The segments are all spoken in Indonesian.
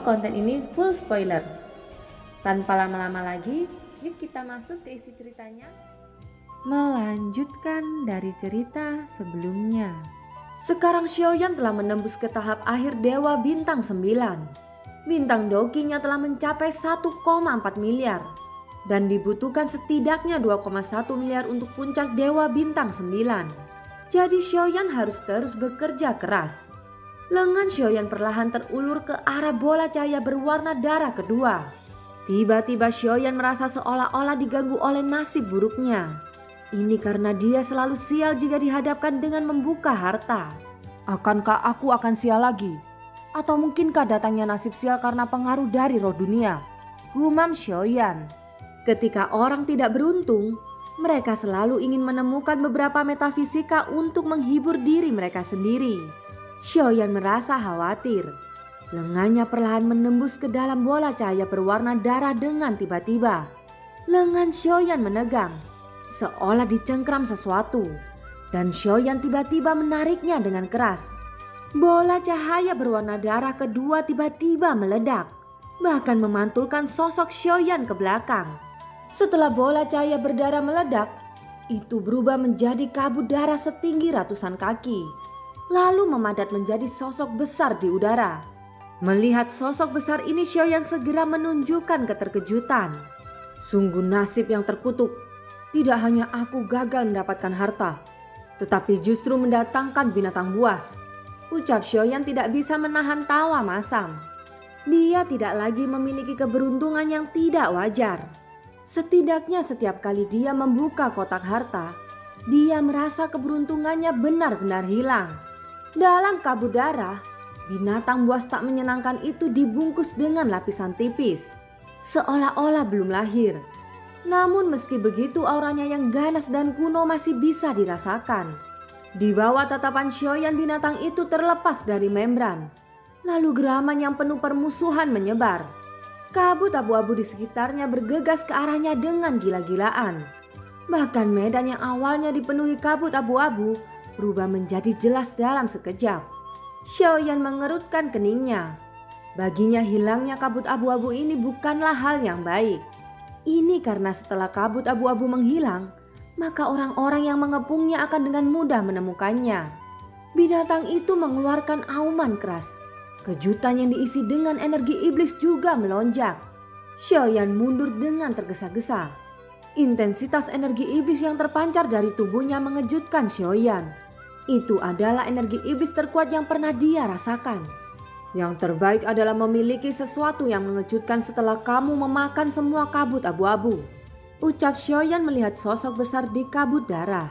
konten ini full spoiler. Tanpa lama-lama lagi, yuk kita masuk ke isi ceritanya. Melanjutkan dari cerita sebelumnya. Sekarang Xiaoyan telah menembus ke tahap akhir Dewa Bintang 9. Bintang dokinya telah mencapai 1,4 miliar. Dan dibutuhkan setidaknya 2,1 miliar untuk puncak Dewa Bintang 9. Jadi Xiaoyan harus terus bekerja keras. Lengan Xiaoyan perlahan terulur ke arah bola cahaya berwarna darah kedua. Tiba-tiba Xiaoyan merasa seolah-olah diganggu oleh nasib buruknya. Ini karena dia selalu sial jika dihadapkan dengan membuka harta. Akankah aku akan sial lagi? Atau mungkinkah datangnya nasib sial karena pengaruh dari roh dunia? Gumam Xiaoyan. Ketika orang tidak beruntung, mereka selalu ingin menemukan beberapa metafisika untuk menghibur diri mereka sendiri. Xiaoyan merasa khawatir. Lengannya perlahan menembus ke dalam bola cahaya berwarna darah dengan tiba-tiba. Lengan Xiaoyan menegang, seolah dicengkram sesuatu. Dan Xiaoyan tiba-tiba menariknya dengan keras. Bola cahaya berwarna darah kedua tiba-tiba meledak, bahkan memantulkan sosok Xiaoyan ke belakang. Setelah bola cahaya berdarah meledak, itu berubah menjadi kabut darah setinggi ratusan kaki. Lalu memadat menjadi sosok besar di udara. Melihat sosok besar ini, Xiaoyan segera menunjukkan keterkejutan. Sungguh nasib yang terkutuk. Tidak hanya aku gagal mendapatkan harta, tetapi justru mendatangkan binatang buas. Ucap Xiaoyan tidak bisa menahan tawa masam. Dia tidak lagi memiliki keberuntungan yang tidak wajar. Setidaknya setiap kali dia membuka kotak harta, dia merasa keberuntungannya benar-benar hilang. Dalam kabut darah, binatang buas tak menyenangkan itu dibungkus dengan lapisan tipis, seolah-olah belum lahir. Namun meski begitu auranya yang ganas dan kuno masih bisa dirasakan. Di bawah tatapan Xiaoyan binatang itu terlepas dari membran. Lalu geraman yang penuh permusuhan menyebar. Kabut abu-abu di sekitarnya bergegas ke arahnya dengan gila-gilaan. Bahkan medan yang awalnya dipenuhi kabut abu-abu berubah menjadi jelas dalam sekejap. Xiaoyan mengerutkan keningnya. Baginya hilangnya kabut abu-abu ini bukanlah hal yang baik. Ini karena setelah kabut abu-abu menghilang, maka orang-orang yang mengepungnya akan dengan mudah menemukannya. Binatang itu mengeluarkan auman keras. Kejutan yang diisi dengan energi iblis juga melonjak. Xiaoyan mundur dengan tergesa-gesa. Intensitas energi iblis yang terpancar dari tubuhnya mengejutkan Xiaoyan. Itu adalah energi iblis terkuat yang pernah dia rasakan. Yang terbaik adalah memiliki sesuatu yang mengejutkan setelah kamu memakan semua kabut abu-abu. Ucap Xiaoyan melihat sosok besar di kabut darah.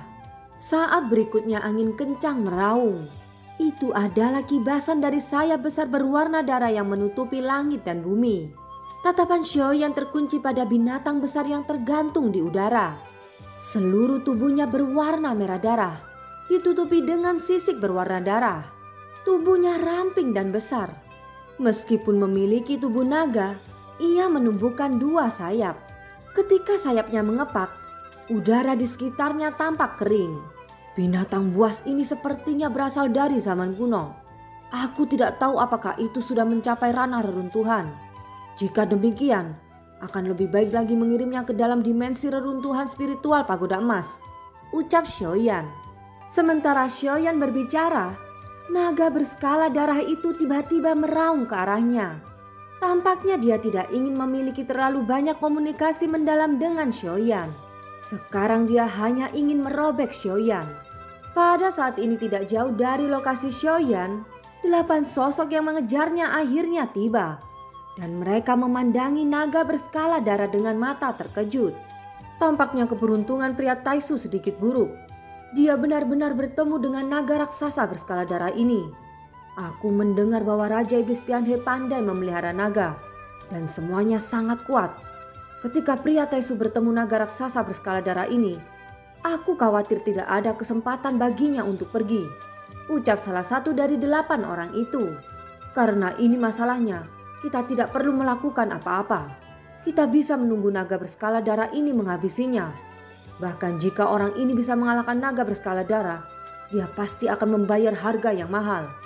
Saat berikutnya angin kencang meraung. Itu adalah kibasan dari sayap besar berwarna darah yang menutupi langit dan bumi. Tatapan Xiaoyan terkunci pada binatang besar yang tergantung di udara. Seluruh tubuhnya berwarna merah darah, ditutupi dengan sisik berwarna darah. Tubuhnya ramping dan besar. Meskipun memiliki tubuh naga, ia menumbuhkan dua sayap. Ketika sayapnya mengepak, udara di sekitarnya tampak kering. Binatang buas ini sepertinya berasal dari zaman kuno. Aku tidak tahu apakah itu sudah mencapai ranah reruntuhan. Jika demikian, akan lebih baik lagi mengirimnya ke dalam dimensi reruntuhan spiritual pagoda emas. Ucap Xiaoyan. Sementara Xiaoyan berbicara, naga berskala darah itu tiba-tiba meraung ke arahnya. Tampaknya dia tidak ingin memiliki terlalu banyak komunikasi mendalam dengan Xiaoyan. Sekarang dia hanya ingin merobek Xiaoyan. Pada saat ini tidak jauh dari lokasi Xiaoyan, 8 sosok yang mengejarnya akhirnya tiba. Dan mereka memandangi naga berskala darah dengan mata terkejut. Tampaknya keberuntungan pria Taisu sedikit buruk. Dia benar-benar bertemu dengan naga raksasa berskala darah ini. Aku mendengar bahwa Raja Iblis Tianhe pandai memelihara naga. Dan semuanya sangat kuat. Ketika pria Taisu bertemu naga raksasa berskala darah ini, aku khawatir tidak ada kesempatan baginya untuk pergi. Ucap salah satu dari 8 orang itu. Karena ini masalahnya, kita tidak perlu melakukan apa-apa. Kita bisa menunggu naga berskala darah ini menghabisinya. Bahkan jika orang ini bisa mengalahkan naga berskala darah, dia pasti akan membayar harga yang mahal.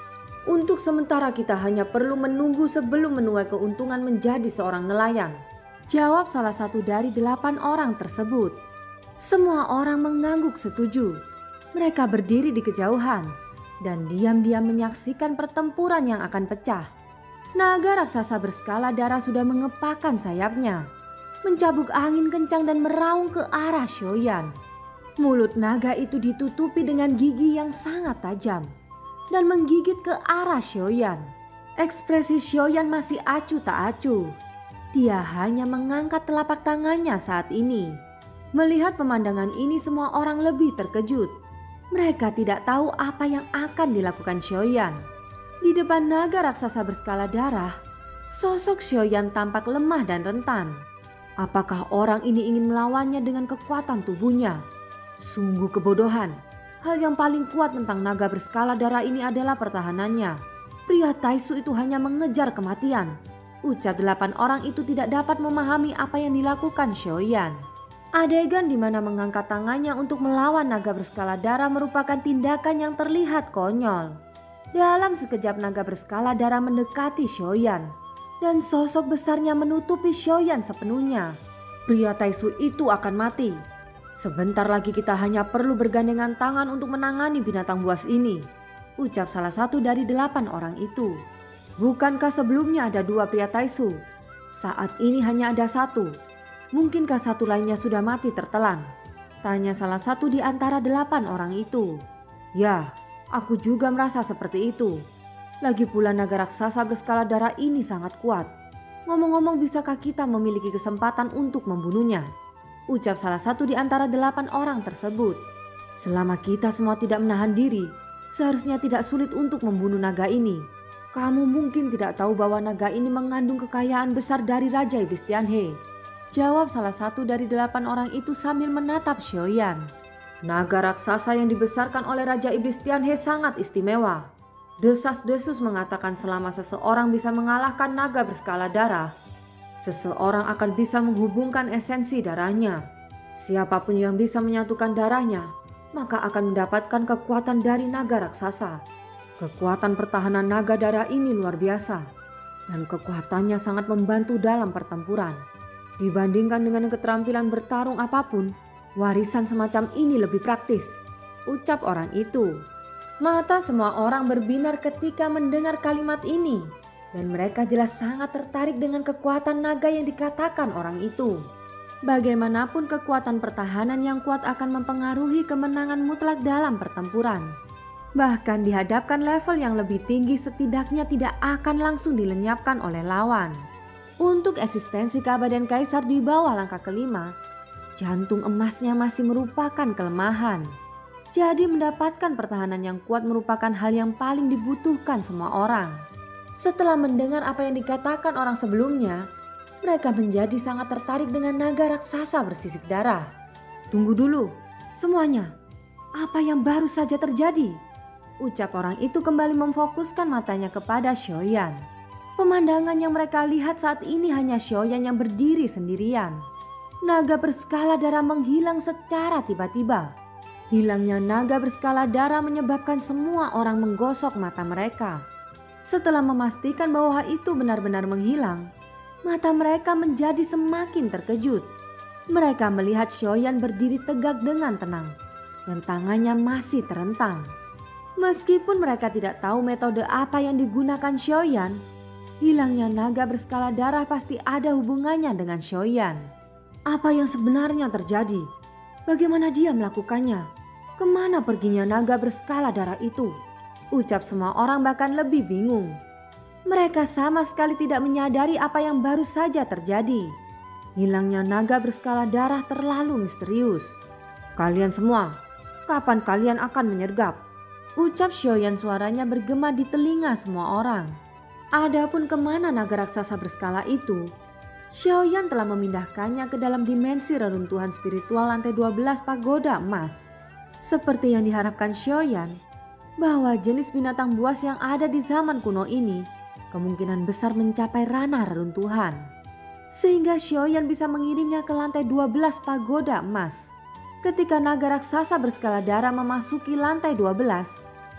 Untuk sementara kita hanya perlu menunggu sebelum menuai keuntungan menjadi seorang nelayan, jawab salah satu dari 8 orang tersebut. Semua orang mengangguk setuju. Mereka berdiri di kejauhan dan diam-diam menyaksikan pertempuran yang akan pecah. Naga raksasa berskala darah sudah mengepakkan sayapnya, mencabuk angin kencang dan meraung ke arah Shoyan. Mulut naga itu ditutupi dengan gigi yang sangat tajam dan menggigit ke arah Shoyan. Ekspresi Shoyan masih acuh tak acuh. Dia hanya mengangkat telapak tangannya saat ini. Melihat pemandangan ini, semua orang lebih terkejut. Mereka tidak tahu apa yang akan dilakukan Shoyan. Di depan naga raksasa berskala darah, sosok Shoyan tampak lemah dan rentan. Apakah orang ini ingin melawannya dengan kekuatan tubuhnya? Sungguh kebodohan. Hal yang paling kuat tentang naga berskala darah ini adalah pertahanannya. Pria Taisu itu hanya mengejar kematian. Ucap 8 orang itu tidak dapat memahami apa yang dilakukan Shoyan. Adegan di mana mengangkat tangannya untuk melawan naga berskala darah merupakan tindakan yang terlihat konyol. Dalam sekejap naga berskala darah mendekati Shoyan dan sosok besarnya menutupi Shoyan sepenuhnya. Pria Taisu itu akan mati. Sebentar lagi kita hanya perlu bergandengan tangan untuk menangani binatang buas ini, ucap salah satu dari 8 orang itu. Bukankah sebelumnya ada 2 pria Taisu? Saat ini hanya ada 1. Mungkinkah satu lainnya sudah mati tertelan? Tanya salah satu di antara 8 orang itu. Ya, aku juga merasa seperti itu. Lagi pula naga raksasa berskala darah ini sangat kuat. Ngomong-ngomong, bisakah kita memiliki kesempatan untuk membunuhnya? Ucap salah satu di antara 8 orang tersebut. Selama kita semua tidak menahan diri, seharusnya tidak sulit untuk membunuh naga ini. Kamu mungkin tidak tahu bahwa naga ini mengandung kekayaan besar dari Raja Iblis Tianhe, jawab salah satu dari 8 orang itu sambil menatap Shoyan. Naga raksasa yang dibesarkan oleh Raja Iblis Tianhe sangat istimewa. Desas-desus mengatakan selama seseorang bisa mengalahkan naga berskala darah, seseorang akan bisa menghubungkan esensi darahnya. Siapapun yang bisa menyatukan darahnya, maka akan mendapatkan kekuatan dari naga raksasa. Kekuatan pertahanan naga darah ini luar biasa, dan kekuatannya sangat membantu dalam pertempuran. Dibandingkan dengan keterampilan bertarung apapun, warisan semacam ini lebih praktis, ucap orang itu. Mata semua orang berbinar ketika mendengar kalimat ini. Dan mereka jelas sangat tertarik dengan kekuatan naga yang dikatakan orang itu. Bagaimanapun kekuatan pertahanan yang kuat akan mempengaruhi kemenangan mutlak dalam pertempuran. Bahkan dihadapkan level yang lebih tinggi setidaknya tidak akan langsung dilenyapkan oleh lawan. Untuk eksistensi keabadian kaisar di bawah langkah kelima, jantung emasnya masih merupakan kelemahan. Jadi mendapatkan pertahanan yang kuat merupakan hal yang paling dibutuhkan semua orang. Setelah mendengar apa yang dikatakan orang sebelumnya, mereka menjadi sangat tertarik dengan naga raksasa bersisik darah. Tunggu dulu, semuanya. Apa yang baru saja terjadi? Ucap orang itu kembali memfokuskan matanya kepada Shoyan. Pemandangan yang mereka lihat saat ini hanya Shoyan yang berdiri sendirian. Naga berskala darah menghilang secara tiba-tiba. Hilangnya naga berskala darah menyebabkan semua orang menggosok mata mereka. Setelah memastikan bahwa itu benar-benar menghilang, mata mereka menjadi semakin terkejut. Mereka melihat Shoyan berdiri tegak dengan tenang dan tangannya masih terentang. Meskipun mereka tidak tahu metode apa yang digunakan Shoyan, hilangnya naga berskala darah pasti ada hubungannya dengan Shoyan. Apa yang sebenarnya terjadi? Bagaimana dia melakukannya? Kemana perginya naga berskala darah itu? Ucap semua orang bahkan lebih bingung. Mereka sama sekali tidak menyadari apa yang baru saja terjadi. Hilangnya naga berskala darah terlalu misterius. Kalian semua, kapan kalian akan menyergap? Ucap Shoyan, suaranya bergema di telinga semua orang. Adapun kemana naga raksasa berskala itu, Shoyan telah memindahkannya ke dalam dimensi reruntuhan spiritual lantai 12 pagoda emas. Seperti yang diharapkan Shoyan, bahwa jenis binatang buas yang ada di zaman kuno ini kemungkinan besar mencapai ranah reruntuhan. Sehingga Shoyan bisa mengirimnya ke lantai 12 pagoda emas. Ketika naga raksasa berskala darah memasuki lantai 12,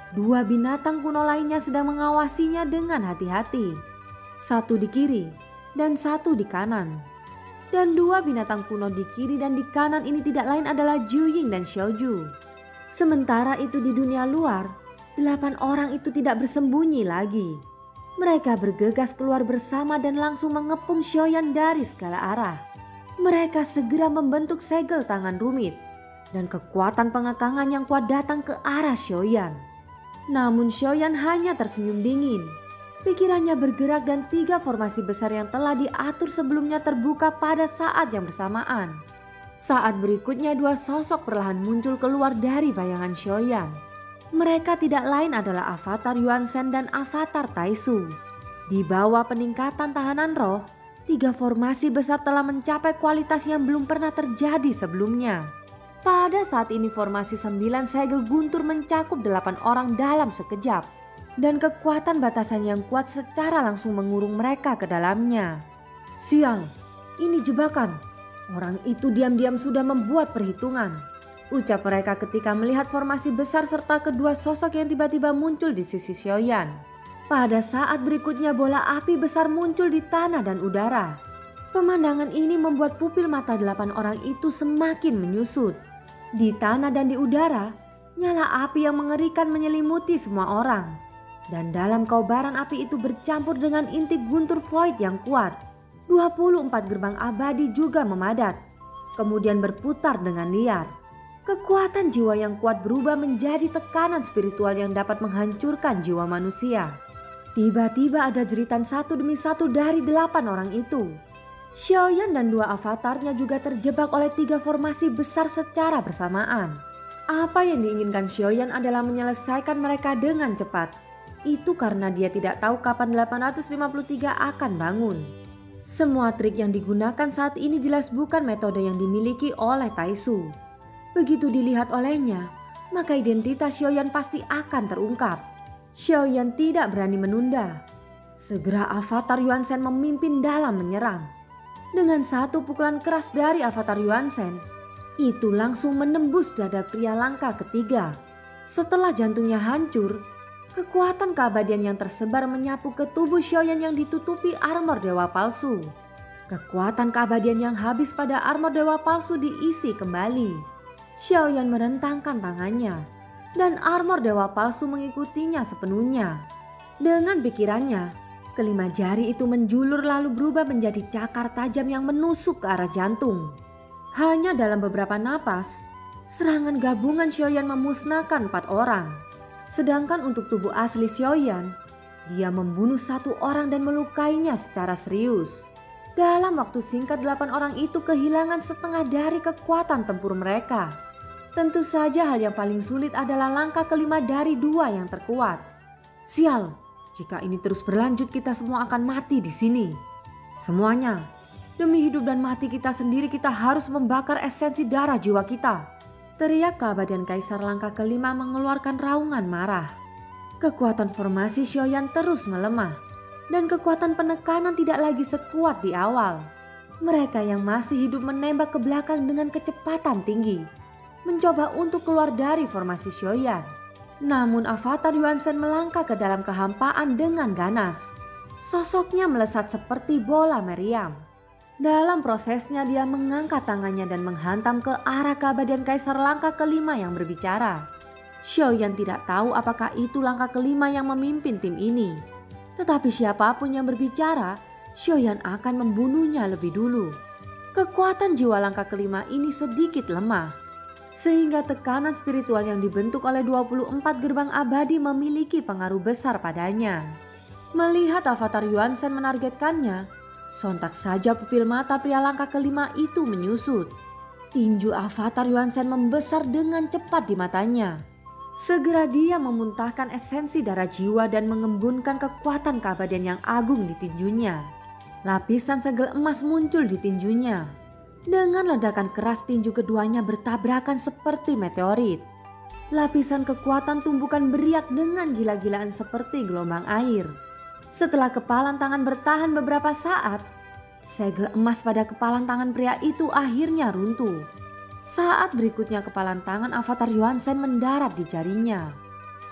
Dua binatang kuno lainnya sedang mengawasinya dengan hati-hati. Satu di kiri dan satu di kanan. Dan dua binatang kuno di kiri dan di kanan ini tidak lain adalah Juying dan Xiaoju. Sementara itu di dunia luar, 8 orang itu tidak bersembunyi lagi. Mereka bergegas keluar bersama dan langsung mengepung Xiaoyan dari segala arah. Mereka segera membentuk segel tangan rumit dan kekuatan pengekangan yang kuat datang ke arah Xiaoyan. Namun Xiaoyan hanya tersenyum dingin. Pikirannya bergerak dan 3 formasi besar yang telah diatur sebelumnya terbuka pada saat yang bersamaan. Saat berikutnya 2 sosok perlahan muncul keluar dari bayangan Xiaoyan. Mereka tidak lain adalah avatar Yuan Shen dan avatar Taisu. Di bawah peningkatan tahanan roh, 3 formasi besar telah mencapai kualitas yang belum pernah terjadi sebelumnya. Pada saat ini formasi 9 segel guntur mencakup 8 orang dalam sekejap. Dan kekuatan batasan yang kuat secara langsung mengurung mereka ke dalamnya. Sial, ini jebakan. Orang itu diam-diam sudah membuat perhitungan. Ucap mereka ketika melihat formasi besar serta kedua sosok yang tiba-tiba muncul di sisi Xiaoyan. Pada saat berikutnya bola api besar muncul di tanah dan udara. Pemandangan ini membuat pupil mata 8 orang itu semakin menyusut. Di tanah dan di udara, nyala api yang mengerikan menyelimuti semua orang. Dan dalam kobaran api itu bercampur dengan inti guntur void yang kuat. 24 gerbang abadi juga memadat, kemudian berputar dengan liar. Kekuatan jiwa yang kuat berubah menjadi tekanan spiritual yang dapat menghancurkan jiwa manusia. Tiba-tiba ada jeritan satu demi satu dari 8 orang itu. Xiaoyan dan 2 avatarnya juga terjebak oleh 3 formasi besar secara bersamaan. Apa yang diinginkan Xiaoyan adalah menyelesaikan mereka dengan cepat. Itu karena dia tidak tahu kapan 853 akan bangun. Semua trik yang digunakan saat ini jelas bukan metode yang dimiliki oleh Taisu. Begitu dilihat olehnya, maka identitas Xiaoyan pasti akan terungkap. Xiaoyan tidak berani menunda. Segera avatar Yuan Shen memimpin dalam menyerang. Dengan satu pukulan keras dari avatar Yuan Shen, itu langsung menembus dada pria langka ketiga. Setelah jantungnya hancur, kekuatan keabadian yang tersebar menyapu ke tubuh Xiaoyan yang ditutupi armor dewa palsu. Kekuatan keabadian yang habis pada armor dewa palsu diisi kembali. Xiaoyan merentangkan tangannya dan armor dewa palsu mengikutinya sepenuhnya. Dengan pikirannya, kelima jari itu menjulur lalu berubah menjadi cakar tajam yang menusuk ke arah jantung. Hanya dalam beberapa napas, serangan gabungan Xiaoyan memusnahkan 4 orang. Sedangkan untuk tubuh asli Xiaoyan, dia membunuh 1 orang dan melukainya secara serius. Dalam waktu singkat 8 orang itu kehilangan setengah dari kekuatan tempur mereka. Tentu saja hal yang paling sulit adalah langkah kelima dari 2 yang terkuat. Sial, jika ini terus berlanjut kita semua akan mati di sini. Semuanya, demi hidup dan mati kita sendiri kita harus membakar esensi darah jiwa kita. Teriak keabadian Kaisar langkah kelima mengeluarkan raungan marah. Kekuatan formasi Xiaoyan terus melemah dan kekuatan penekanan tidak lagi sekuat di awal. Mereka yang masih hidup menembak ke belakang dengan kecepatan tinggi, mencoba untuk keluar dari formasi Xiaoyan. Namun avatar Yuan Shen melangkah ke dalam kehampaan dengan ganas. Sosoknya melesat seperti bola meriam. Dalam prosesnya dia mengangkat tangannya dan menghantam ke arah keabadian Kaisar langkah kelima yang berbicara. Xiaoyan tidak tahu apakah itu langkah kelima yang memimpin tim ini. Tetapi siapapun yang berbicara, Xiaoyan akan membunuhnya lebih dulu. Kekuatan jiwa langkah kelima ini sedikit lemah. Sehingga tekanan spiritual yang dibentuk oleh 24 gerbang abadi memiliki pengaruh besar padanya. Melihat avatar Yuan Shen menargetkannya, sontak saja pupil mata pria langkah kelima itu menyusut. Tinju avatar Yuan Shen membesar dengan cepat di matanya. Segera dia memuntahkan esensi darah jiwa dan mengembunkan kekuatan keabadian yang agung di tinjunya. Lapisan segel emas muncul di tinjunya. Dengan ledakan keras tinju keduanya bertabrakan seperti meteorit. Lapisan kekuatan tumbukan beriak dengan gila-gilaan seperti gelombang air. Setelah kepalan tangan bertahan beberapa saat, segel emas pada kepalan tangan pria itu akhirnya runtuh. Saat berikutnya kepalan tangan avatar Yuan Shen mendarat di jarinya.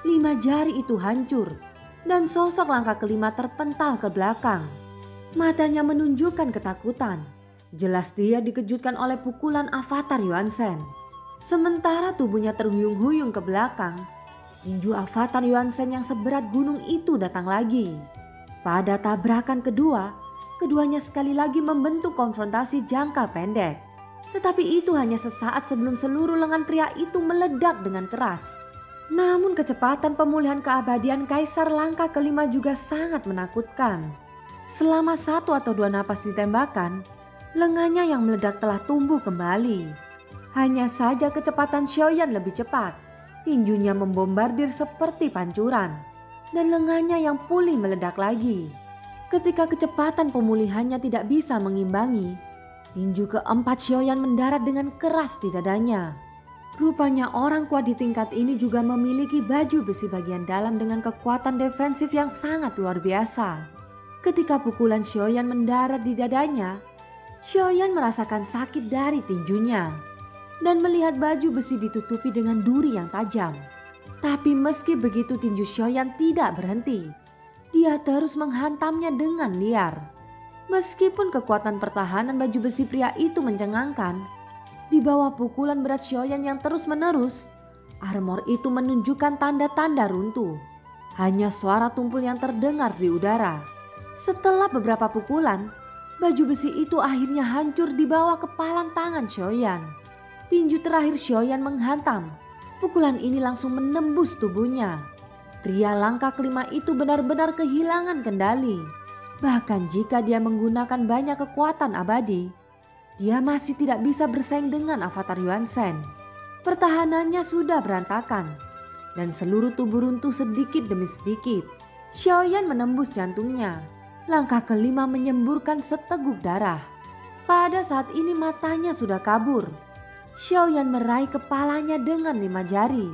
5 jari itu hancur dan sosok langkah kelima terpental ke belakang. Matanya menunjukkan ketakutan. Jelas dia dikejutkan oleh pukulan avatar Yuan Shen. Sementara tubuhnya terhuyung-huyung ke belakang, tinju avatar Yuan Shen yang seberat gunung itu datang lagi. Pada tabrakan kedua, keduanya sekali lagi membentuk konfrontasi jangka pendek. Tetapi itu hanya sesaat sebelum seluruh lengan pria itu meledak dengan keras. Namun kecepatan pemulihan keabadian Kaisar langkah kelima juga sangat menakutkan. Selama 1 atau 2 napas ditembakkan, lengannya yang meledak telah tumbuh kembali. Hanya saja kecepatan Xiaoyan lebih cepat. Tinjunya membombardir seperti pancuran dan lengannya yang pulih meledak lagi. Ketika kecepatan pemulihannya tidak bisa mengimbangi, tinju keempat Xiaoyan mendarat dengan keras di dadanya. Rupanya orang kuat di tingkat ini juga memiliki baju besi bagian dalam dengan kekuatan defensif yang sangat luar biasa. Ketika pukulan Xiaoyan mendarat di dadanya, Xiaoyan merasakan sakit dari tinjunya dan melihat baju besi ditutupi dengan duri yang tajam. Tapi meski begitu tinju Xiaoyan tidak berhenti. Dia terus menghantamnya dengan liar. Meskipun kekuatan pertahanan baju besi pria itu mencengangkan, di bawah pukulan berat Xiaoyan yang terus-menerus, armor itu menunjukkan tanda-tanda runtuh. Hanya suara tumpul yang terdengar di udara. Setelah beberapa pukulan, baju besi itu akhirnya hancur di bawah kepalan tangan Xiaoyan. Tinju terakhir Xiaoyan menghantam. Pukulan ini langsung menembus tubuhnya. Pria langkah kelima itu benar-benar kehilangan kendali. Bahkan jika dia menggunakan banyak kekuatan abadi, dia masih tidak bisa bersaing dengan avatar Yuan Shen. Pertahanannya sudah berantakan dan seluruh tubuh runtuh sedikit demi sedikit. Xiaoyan menembus jantungnya. Langkah kelima menyemburkan seteguk darah. Pada saat ini matanya sudah kabur. Xiaoyan meraih kepalanya dengan 5 jari.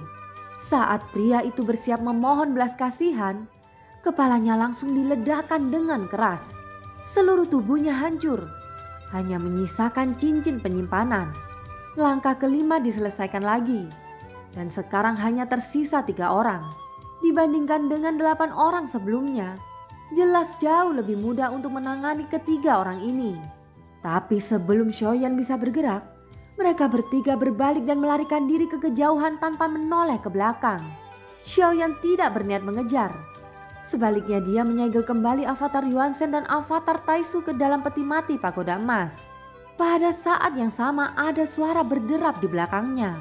Saat pria itu bersiap memohon belas kasihan, kepalanya langsung diledakkan dengan keras. Seluruh tubuhnya hancur. Hanya menyisakan cincin penyimpanan. Langkah kelima diselesaikan lagi. Dan sekarang hanya tersisa 3 orang. Dibandingkan dengan 8 orang sebelumnya, jelas jauh lebih mudah untuk menangani ketiga orang ini. Tapi sebelum Xiaoyan bisa bergerak, mereka bertiga berbalik dan melarikan diri ke kejauhan tanpa menoleh ke belakang. Xiaoyan tidak berniat mengejar. Sebaliknya dia menyegel kembali avatar Yuan Shen dan avatar Taisu ke dalam peti mati pagoda emas. Pada saat yang sama ada suara berderap di belakangnya.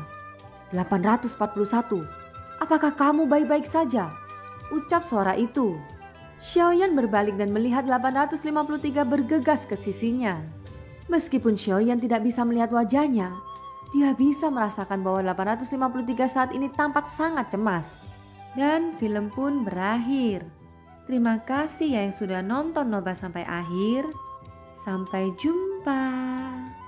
841, apakah kamu baik-baik saja? Ucap suara itu. Xiaoyan berbalik dan melihat 853 bergegas ke sisinya. Meskipun Xiaoyan tidak bisa melihat wajahnya, dia bisa merasakan bahwa 853 saat ini tampak sangat cemas. Dan film pun berakhir. Terima kasih ya yang sudah nonton Nova sampai akhir. Sampai jumpa.